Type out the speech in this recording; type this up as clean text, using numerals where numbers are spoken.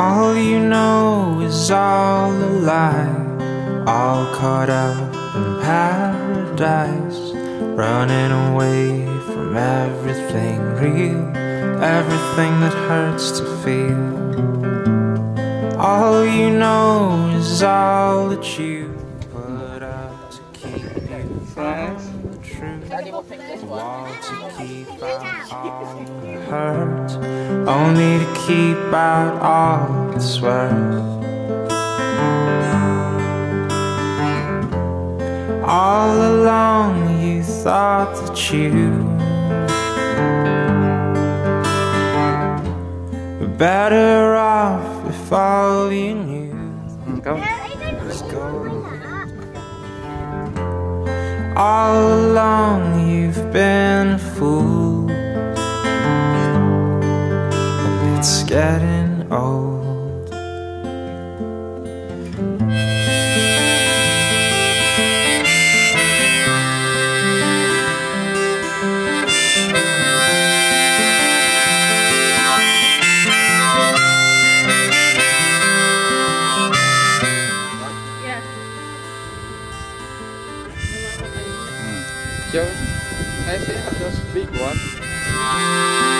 All you know is all a lie, all caught up in paradise, running away from everything real, everything that hurts to feel. All you know is all that you put up to keep you from the truth, a wall to keep out all the hurt, only to keep out all that's worth. All along you thought that you were better off if all you knew was gold. All along you've been a fool, and it's getting old. Just, I say just big one.